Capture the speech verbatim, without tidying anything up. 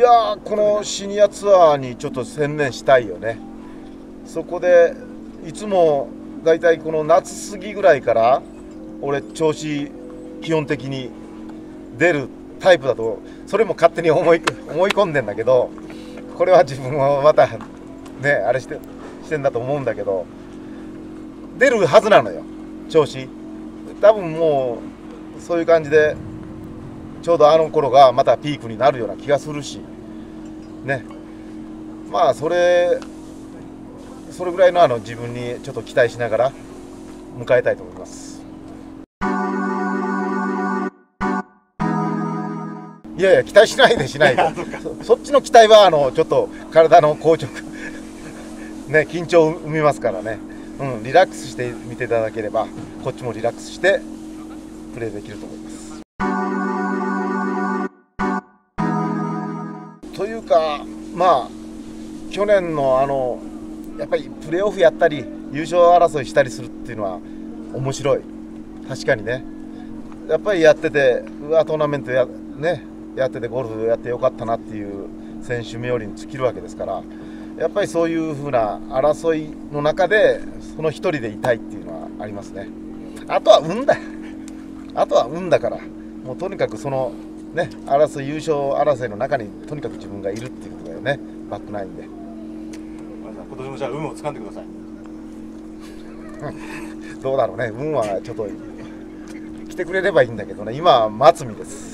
やー、このシニアツアーにちょっと専念したいよね。そこでいつもだいたいこの夏過ぎぐらいから俺調子基本的に出るタイプだと、それも勝手に思い思い込んでんだけど、これは自分はまたねあれしてしてんだと思うんだけど、出るはずなのよ調子。多分もうそういう感じでちょうどあの頃がまたピークになるような気がするしね。まあそれそれぐらいのあの自分にちょっと期待しながら迎えたいと思います。いやいや、期待しないでしないでそ, そっちの期待はあのちょっと体の硬直ね、緊張を生みますからね、うん、リラックスして見ていただければこっちもリラックスしてプレーできると思います。というか、まあ去年のあのやっぱりプレーオフやったり優勝争いしたりするっていうのは面白い。確かにね、やっぱりやってて、うわトーナメントやねやっててゴルフやってよかったなっていう選手冥利に尽きるわけですから、やっぱりそういう風な争いの中でその一人でいたいっていうのはありますね。あとは運だあとは運だから、もうとにかくそのね争い優勝争いの中にとにかく自分がいるっていうことだよね、バックナインで。 今年もじゃあ運を掴んでくださいどうだろうね、運はちょっと来てくれればいいんだけどね、今は待つ身です。